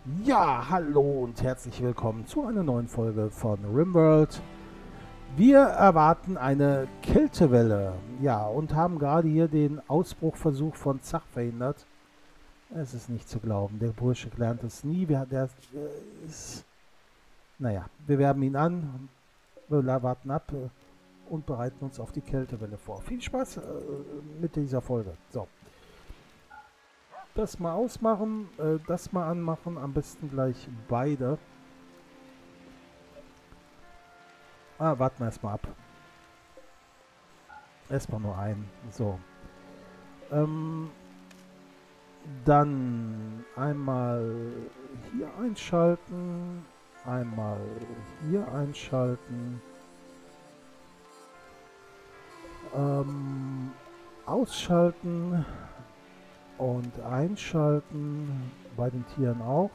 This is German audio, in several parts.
Ja, hallo und herzlich willkommen zu einer neuen Folge von RimWorld. Wir erwarten eine Kältewelle, ja, und haben gerade hier den Ausbruchversuch von Zach verhindert. Es ist nicht zu glauben, der Bursche lernt es nie. Naja, wir werben ihn an, wir warten ab und bereiten uns auf die Kältewelle vor. Viel Spaß mit dieser Folge. So, das mal ausmachen, das mal anmachen, am besten gleich beide. Warten wir erstmal ab. Erstmal nur einen. So. Dann einmal hier einschalten. Einmal hier einschalten. Ausschalten. Und einschalten. Bei den Tieren auch.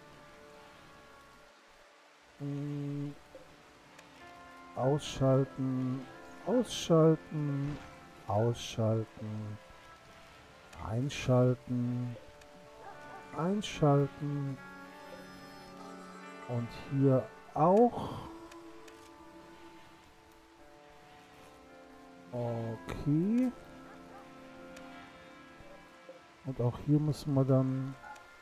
Ausschalten, ausschalten, ausschalten, einschalten, einschalten und hier auch. Okay. Und auch hier müssen wir dann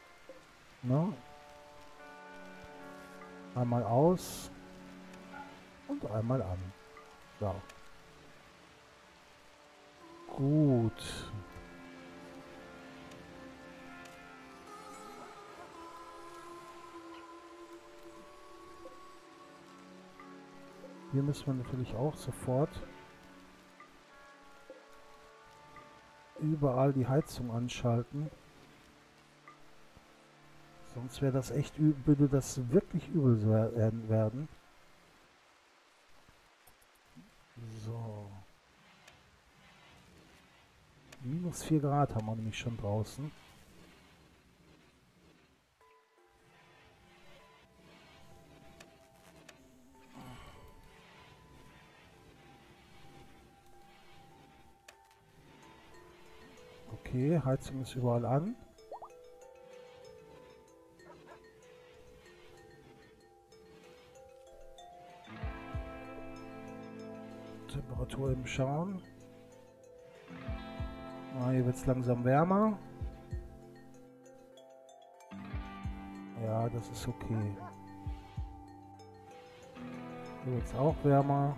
einmal aus. Und einmal an. So. Gut. Hier müssen wir natürlich auch sofort überall die Heizung anschalten. Sonst wäre das echt übel, würde das wirklich übel werden. So. Minus 4 Grad haben wir nämlich schon draußen. Okay, Heizung ist überall an. Temperatur eben schauen. Hier wird es langsam wärmer. Ja, das ist okay. Hier wird es auch wärmer.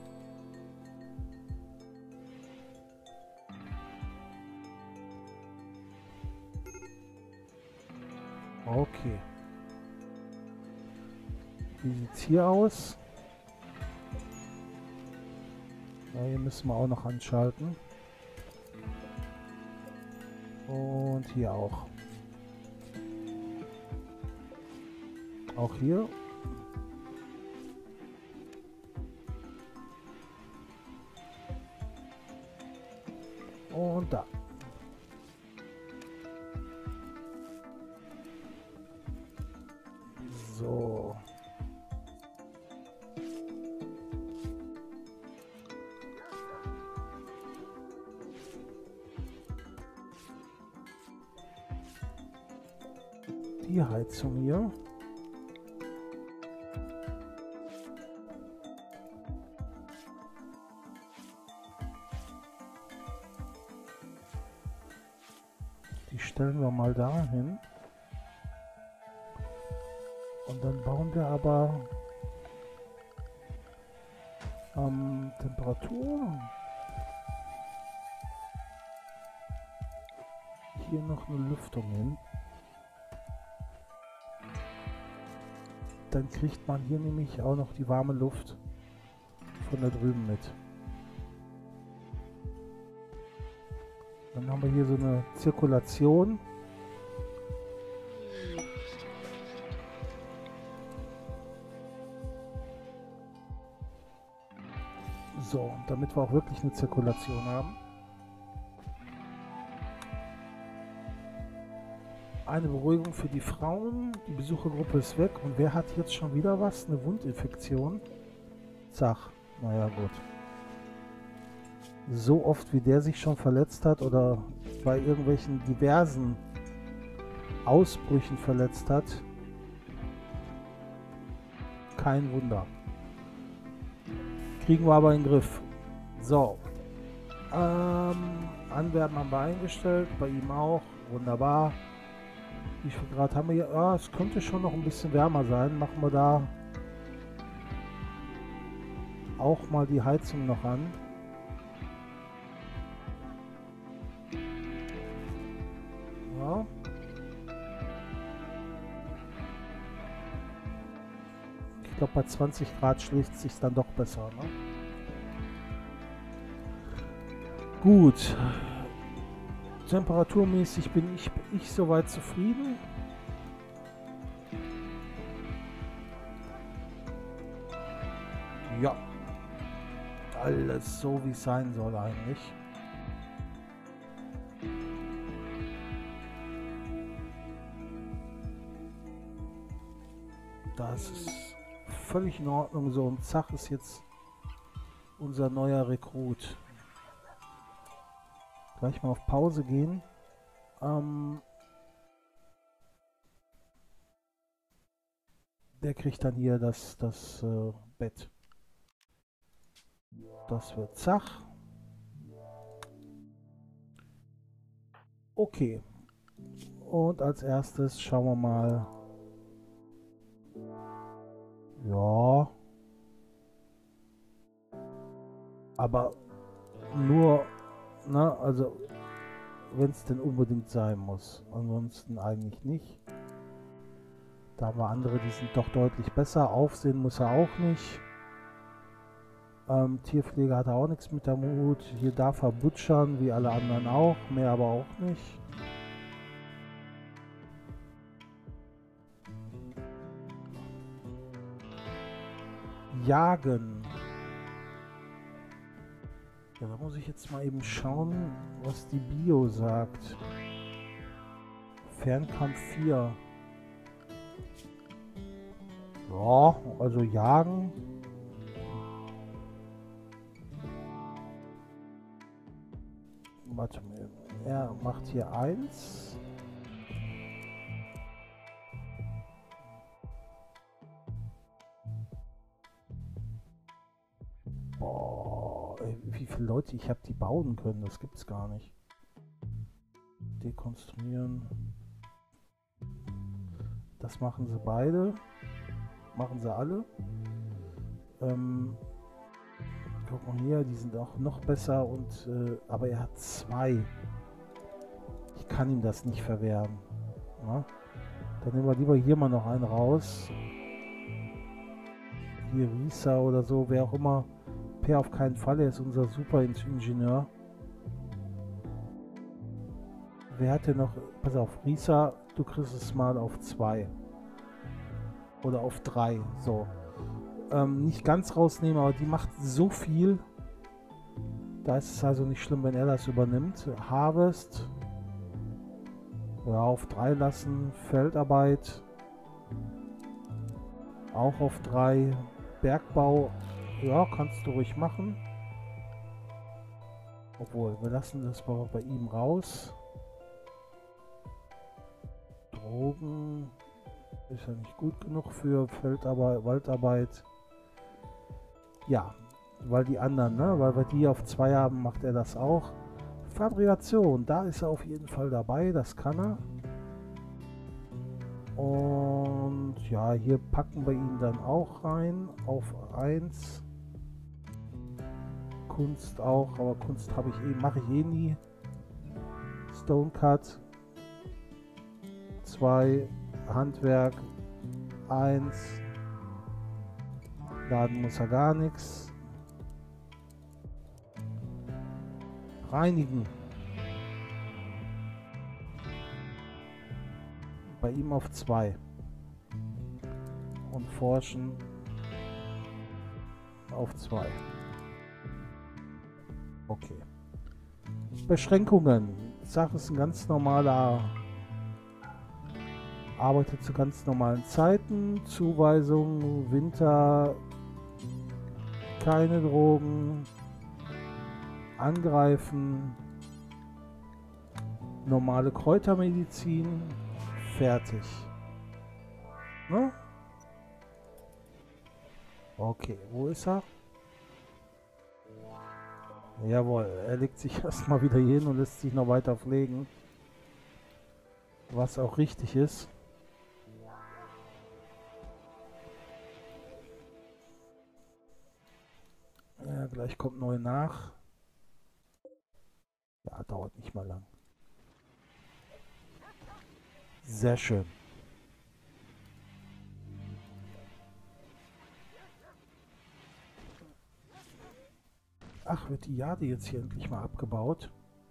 Okay. Wie sieht es hier aus? Ja, hier müssen wir auch noch anschalten. Und hier auch. Auch hier. Und da. So. Die Heizung hier. Die stellen wir mal dahin. Und dann bauen wir aber Temperatur. Hier noch eine Lüftung hin. Dann kriegt man hier nämlich auch noch die warme Luft von da drüben mit. Dann haben wir hier so eine Zirkulation. So, damit wir auch wirklich eine Zirkulation haben. Eine Beruhigung für die Frauen. Die Besuchergruppe ist weg. Und wer hat jetzt schon wieder was? Eine Wundinfektion? Zach. Naja, gut. So oft wie der sich schon verletzt hat oder bei irgendwelchen diversen Ausbrüchen verletzt hat, kein Wunder. Kriegen wir aber in den Griff. So. Anwerben haben wir eingestellt, bei ihm auch. Wunderbar. Wie viel Grad haben wir hier? Ja, es könnte schon noch ein bisschen wärmer sein. Machen wir da auch mal die Heizung noch an. Ja. Ich glaube, bei 20 Grad schlägt es sich dann doch besser. Ne? Gut. Temperaturmäßig bin ich soweit zufrieden. Ja. Alles so, wie es sein soll eigentlich. Das ist völlig in Ordnung so. Und zack ist jetzt unser neuer Rekrut. Gleich mal auf Pause gehen. Der kriegt dann hier das Bett. Das wird zack. Okay. Und als erstes schauen wir mal. Ja. Aber nur, ne, also wenn es denn unbedingt sein muss. Ansonsten eigentlich nicht. Da haben wir andere, die sind doch deutlich besser. Aufsehen muss er auch nicht. Tierpflege hat er auch nichts mit der Mut. Hier darf er butchern, wie alle anderen auch. Mehr aber auch nicht. Jagen. Ja, da muss ich jetzt mal eben schauen, was die Bio sagt. Fernkampf 4. Ja, also jagen. Warte mal, er macht hier 1. Boah, ey, wie viele Leute ich habe, die bauen können, das gibt's gar nicht. Dekonstruieren. Das machen sie beide. Machen sie alle. Guck mal hier, die sind auch noch besser und aber er hat 2. Ich kann ihm das nicht verwehren. Na? Dann nehmen wir lieber hier mal noch einen raus. Hier Risa oder so, wer auch immer. Per auf keinen Fall, er ist unser Super-Ingenieur. Wer hat denn noch? Pass auf, Risa, du kriegst es mal auf 2. Oder auf 3. So. Nicht ganz rausnehmen, aber die macht so viel. Da ist es also nicht schlimm, wenn er das übernimmt. Harvest. Ja, auf 3 lassen. Feldarbeit. Auch auf 3. Bergbau. Ja, kannst du ruhig machen. Obwohl, wir lassen das mal bei ihm raus. Drogen. Ist ja nicht gut genug für Feldarbeit, Waldarbeit. Ja, weil die anderen, ne, weil wir die auf 2 haben, macht er das auch. Fabrikation, da ist er auf jeden Fall dabei, das kann er. Und ja, hier packen wir ihn dann auch rein auf 1. Kunst auch, aber Kunst habe ich mache ich eh nie. Stone Cut 2, Handwerk 1. Laden muss er gar nichts. Reinigen. Bei ihm auf 2. Und forschen auf 2. Okay. Beschränkungen. Sache ist ein ganz normaler. Arbeitet zu ganz normalen Zeiten. Zuweisung, Winter. Keine Drogen. Angreifen. Normale Kräutermedizin. Fertig. Ne? Okay, wo ist er? Jawohl, er legt sich erstmal wieder hier hin und lässt sich noch weiter pflegen. Was auch richtig ist. Ja, gleich kommt neu nach. Ja, dauert nicht mal lang. Sehr schön. Ach, wird die Jade jetzt hier endlich mal abgebaut?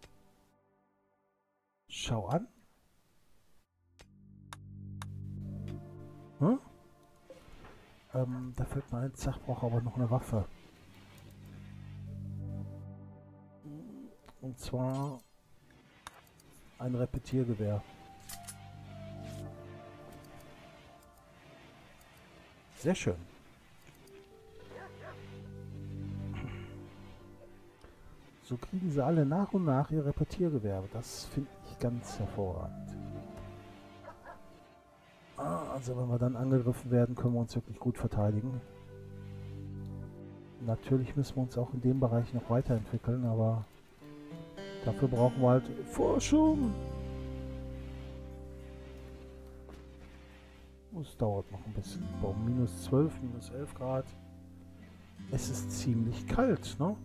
Schau an. Hm? Da fällt mir ein, Zach braucht aber noch eine Waffe. Und zwar ein Repetiergewehr. Sehr schön. So kriegen sie alle nach und nach ihr Repetiergewehr. Das finde ich ganz hervorragend. Also wenn wir dann angegriffen werden, können wir uns wirklich gut verteidigen. Natürlich müssen wir uns auch in dem Bereich noch weiterentwickeln, aber dafür brauchen wir halt Forschung. Es dauert noch ein bisschen. Bei minus 12, minus 11 Grad. Es ist ziemlich kalt, ne?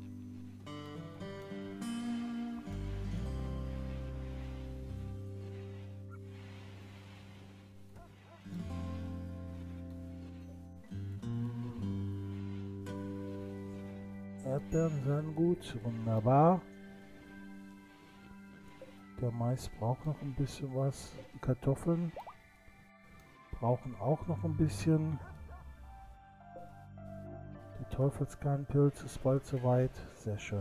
Erdbeeren sind gut, wunderbar. Der Mais braucht noch ein bisschen was. Die Kartoffeln brauchen auch noch ein bisschen. Der Teufelskernpilz ist bald soweit. Sehr schön.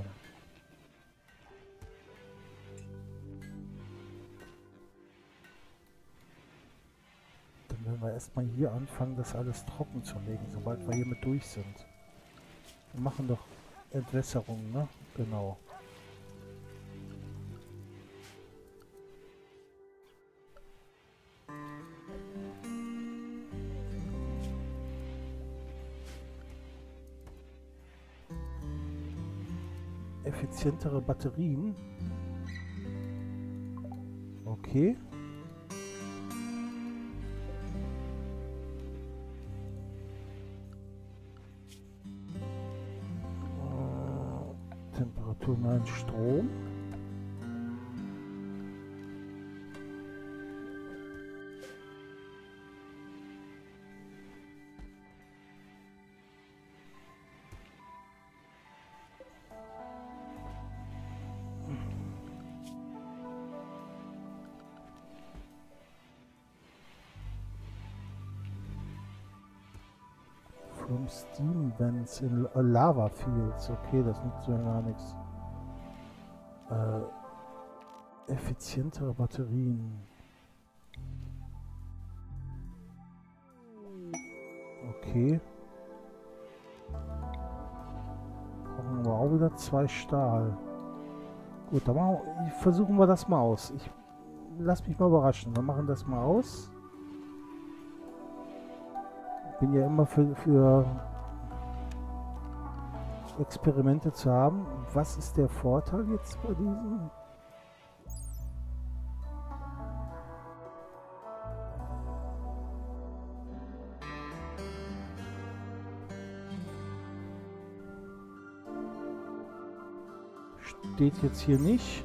Dann werden wir erstmal hier anfangen, das alles trocken zu legen, sobald wir hiermit durch sind. Wir machen doch Entwässerung, ne? Genau. Effizientere Batterien. Okay. Temperaturnahen Strom. From Steam Vents in Lava Fields. Okay, das nützt mir gar nichts. Effizientere Batterien. Okay. Brauchen wir auch wieder 2 Stahl. Gut, dann versuchen wir das mal aus. Ich lass mich mal überraschen. Wir machen das mal aus. Bin ja immer für Experimente zu haben. Was ist der Vorteil jetzt bei diesem? Steht jetzt hier nicht.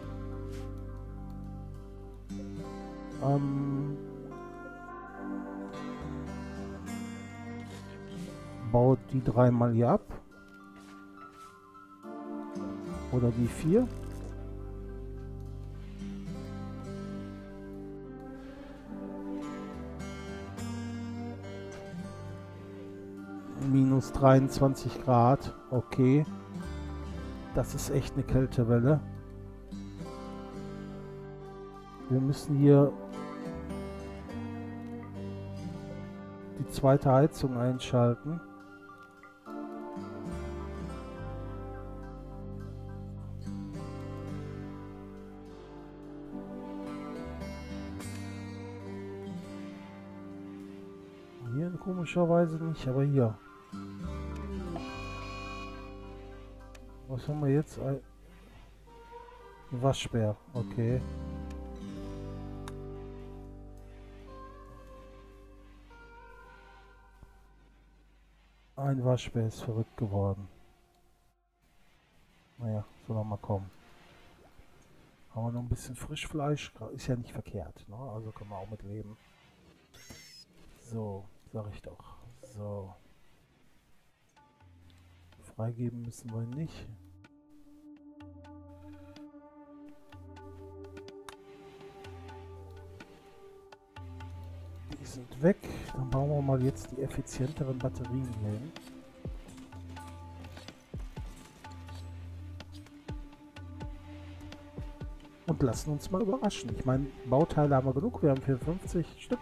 Baut die 3 mal hier ab. Oder die 4. Minus 23 Grad. Okay. Das ist echt eine Kältewelle. Wir müssen hier die zweite Heizung einschalten. Hier komischerweise nicht, aber hier. Was haben wir jetzt? Ein Waschbär, okay. Ein Waschbär ist verrückt geworden. Naja, soll noch mal kommen. Haben wir noch ein bisschen Frischfleisch? Ist ja nicht verkehrt, ne? Also können wir auch mit leben. So, sag ich doch. So. Freigeben müssen wir nicht. Die sind weg. Dann bauen wir mal jetzt die effizienteren Batterien hier hin. Und lassen uns mal überraschen. Ich meine, Bauteile haben wir genug. Wir haben 54 Stück.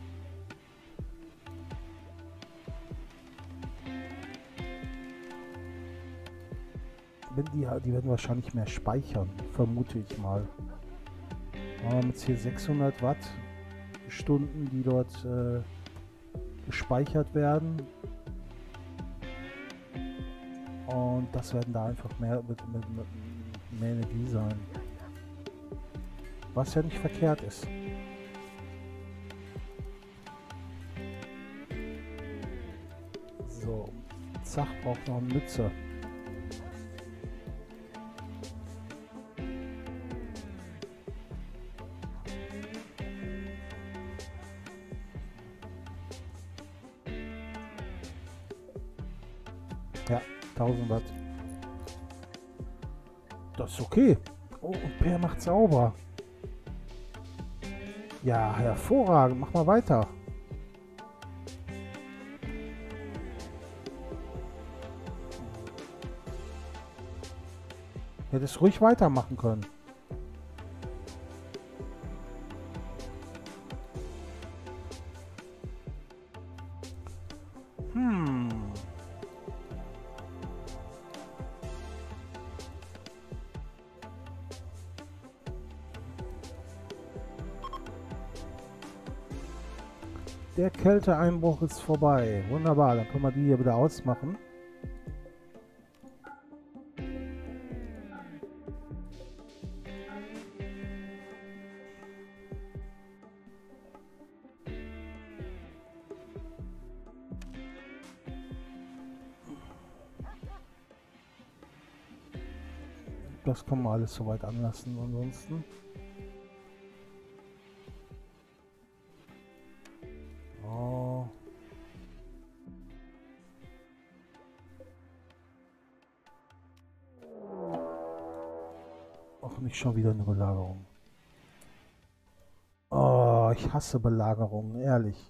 Wenn die werden wahrscheinlich mehr speichern, vermute ich mal. Wir haben jetzt hier 600 Wattstunden, die dort gespeichert werden. Und das werden da einfach mehr Energie sein. Was ja nicht verkehrt ist. So, Zach braucht noch eine Mütze. Ja, 1000 Watt. Das ist okay. Oh, und Per macht sauber. Ja, hervorragend. Mach mal weiter. Hättest ruhig weitermachen können. Der Kälteeinbruch ist vorbei. Wunderbar, dann können wir die hier wieder ausmachen. Das kann man alles soweit anlassen ansonsten. Oh. Auch nicht schon wieder eine Belagerung. Oh, ich hasse Belagerungen, ehrlich.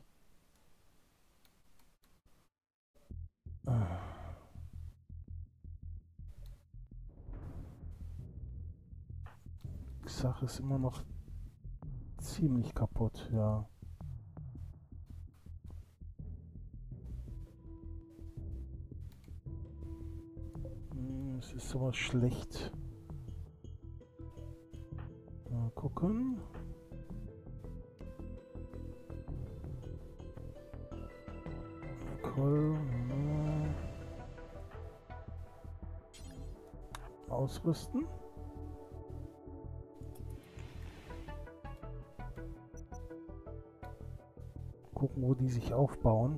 Die Sache ist immer noch ziemlich kaputt, ja. Es ist sowas schlecht. Mal gucken. Ausrüsten. Gucken, wo die sich aufbauen.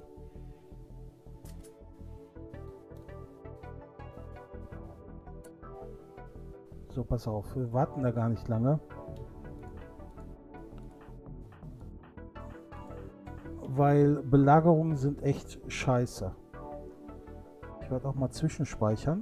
So, pass auf, wir warten da gar nicht lange. Weil Belagerungen sind echt scheiße. Ich werde auch mal zwischenspeichern.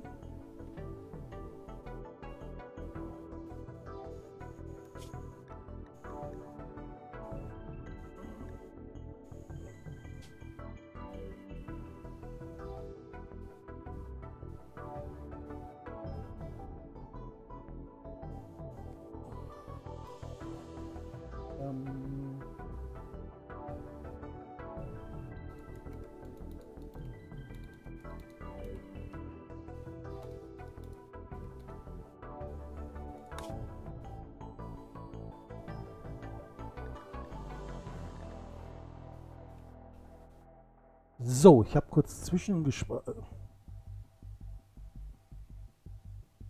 So, ich habe kurz zwischengespeichert.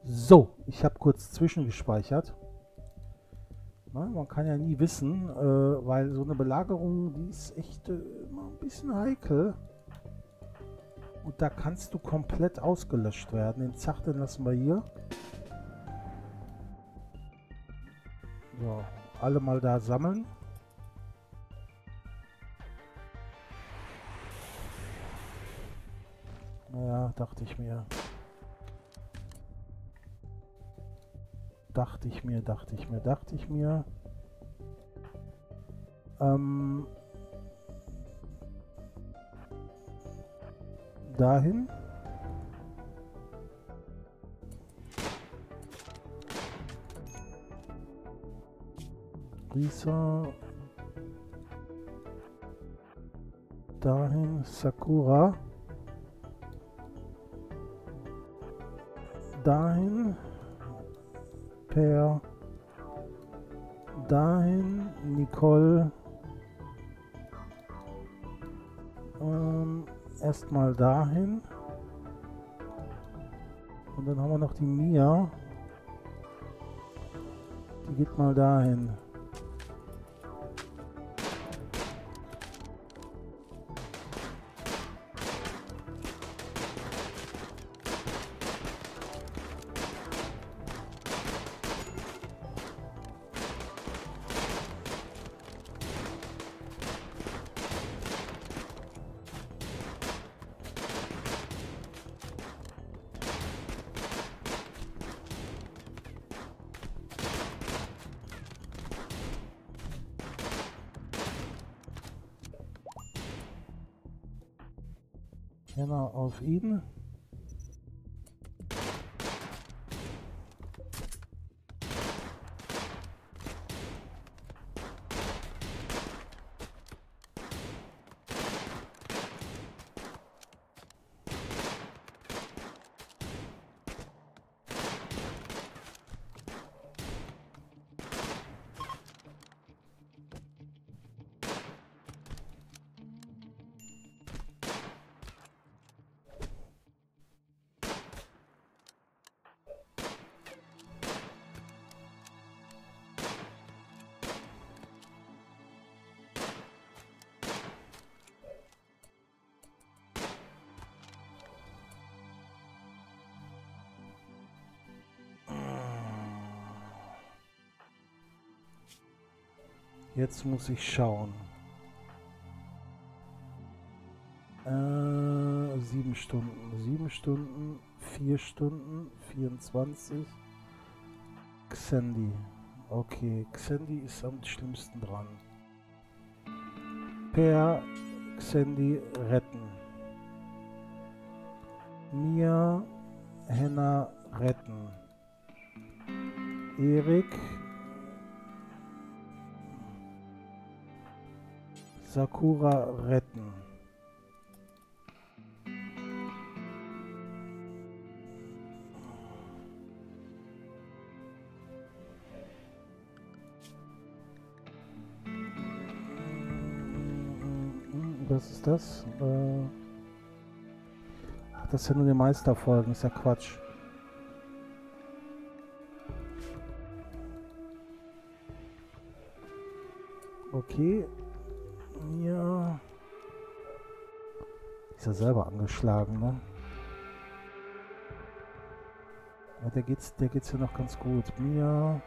So, ich habe kurz zwischengespeichert. Na, man kann ja nie wissen, weil so eine Belagerung, die ist echt immer ein bisschen heikel. Und da kannst du komplett ausgelöscht werden. Den Zach, den lassen wir hier. So, alle mal da sammeln. Naja, dachte ich mir. Dachte ich mir. Dahin. Risa. Dahin. Sakura. Dahin. Per. Dahin. Nicole. Erstmal dahin. Und dann haben wir noch die Mia. Die geht mal dahin. Henna auf ihn. Jetzt muss ich schauen. 7 Stunden, 7 Stunden, 4 Stunden, 24. Xandi. Okay, Xandi ist am schlimmsten dran. Per Xandi retten. Mia, Henna retten. Erik. Sakura retten. Was ist das? Ach, das sind nur die Meisterfolgen, ist ja Quatsch. Okay. Ja. Ist ja selber angeschlagen, ne? Ja, der geht's ja noch ganz gut. Mia.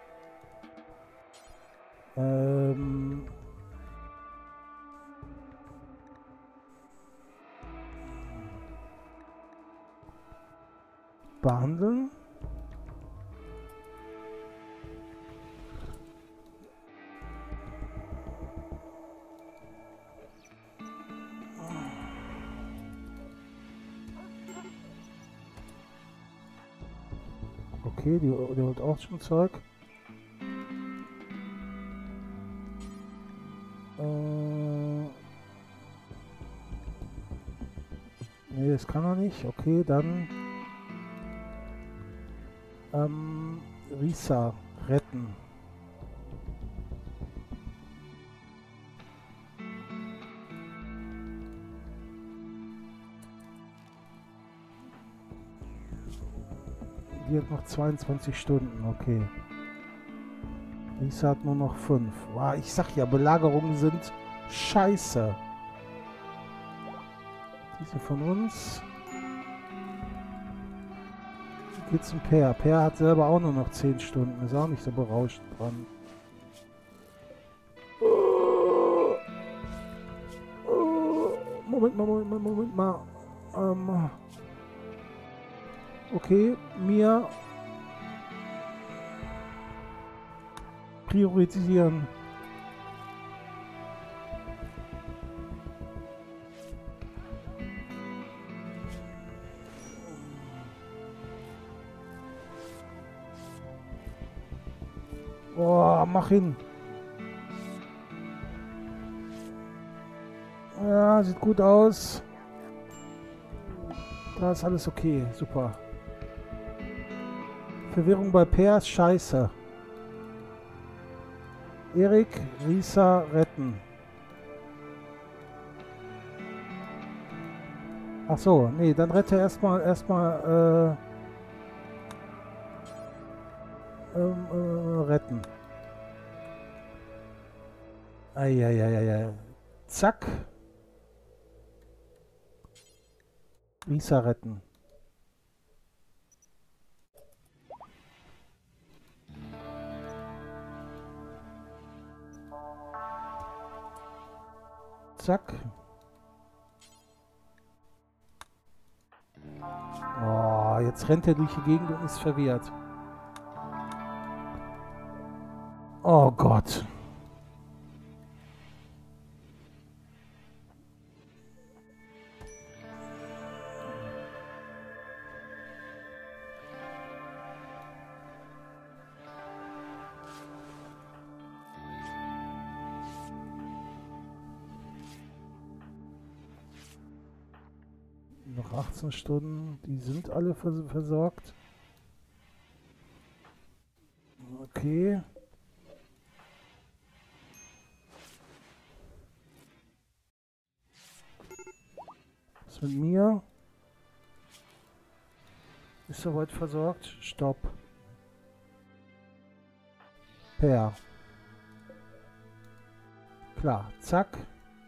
Behandeln. Okay, die holt auch schon Zeug. Nee, das kann er nicht. Okay, dann Risa retten. Die hat noch 22 Stunden, okay. Lisa hat nur noch 5. Wow, ich sag ja, Belagerungen sind scheiße. Diese von uns. Wie geht's um Per? Per hat selber auch nur noch 10 Stunden. Ist auch nicht so berauscht dran. Moment mal. Okay, mir priorisieren. Oh, mach hin. Ja, sieht gut aus. Da ist alles okay. Super. Verwirrung bei Per ist scheiße. Erik, Risa retten. Ach so, nee, dann rette erstmal retten. Eieieiei. Zack. Risa retten. Zack. Oh, jetzt rennt er durch die Gegend und ist verwirrt. Oh Gott. Noch 18 Stunden, die sind alle versorgt. Okay. Was mit mir? Ist soweit versorgt? Stopp. Per. Klar, zack.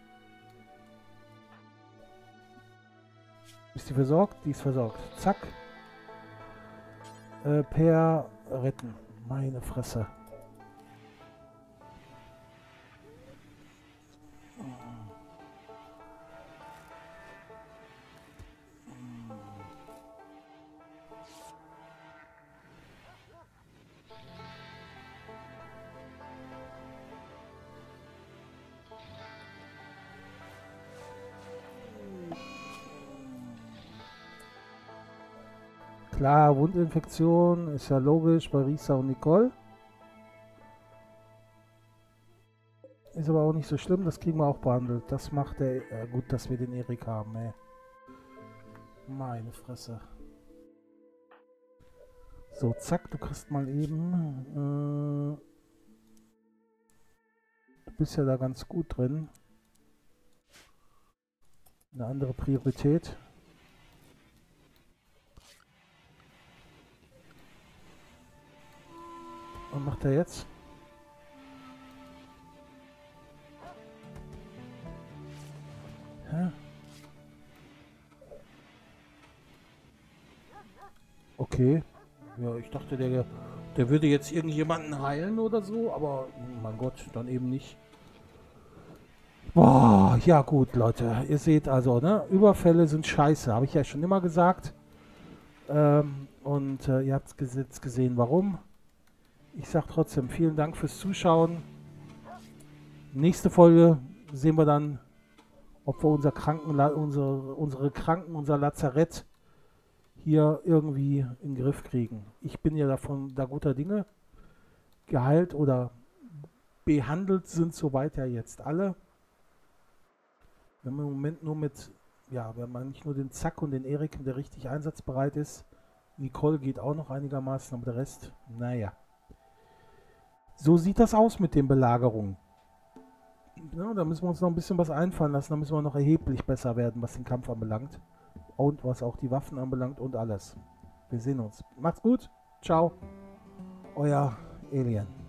Ist die versorgt? Die ist versorgt. Zack. Per retten. Meine Fresse. Klar, Wundinfektion ist ja logisch bei Risa und Nicole. Ist aber auch nicht so schlimm, das kriegen wir auch behandelt. Das macht der. Gut, dass wir den Erik haben, ey. Meine Fresse. So, zack, du kriegst mal eben. Du bist ja da ganz gut drin. Eine andere Priorität. Was macht er jetzt? Hä? Okay. Ja, ich dachte, der würde jetzt irgendjemanden heilen oder so, aber mein Gott, dann eben nicht. Boah, ja gut, Leute. Ihr seht also, ne? Überfälle sind scheiße, habe ich ja schon immer gesagt. Und ihr habt jetzt gesehen, warum. Ich sage trotzdem vielen Dank fürs Zuschauen. Nächste Folge sehen wir dann, ob wir unser unser Lazarett hier irgendwie in den Griff kriegen. Ich bin ja da guter Dinge. Geheilt oder behandelt sind soweit ja jetzt alle. Wenn man im Moment nur mit, ja, wenn man nicht nur den Zack und den Erik, der richtig einsatzbereit ist. Nicole geht auch noch einigermaßen, aber der Rest, naja. So sieht das aus mit den Belagerungen. Ja, da müssen wir uns noch ein bisschen was einfallen lassen. Da müssen wir noch erheblich besser werden, was den Kampf anbelangt. Und was auch die Waffen anbelangt und alles. Wir sehen uns. Macht's gut. Ciao. Euer Alien.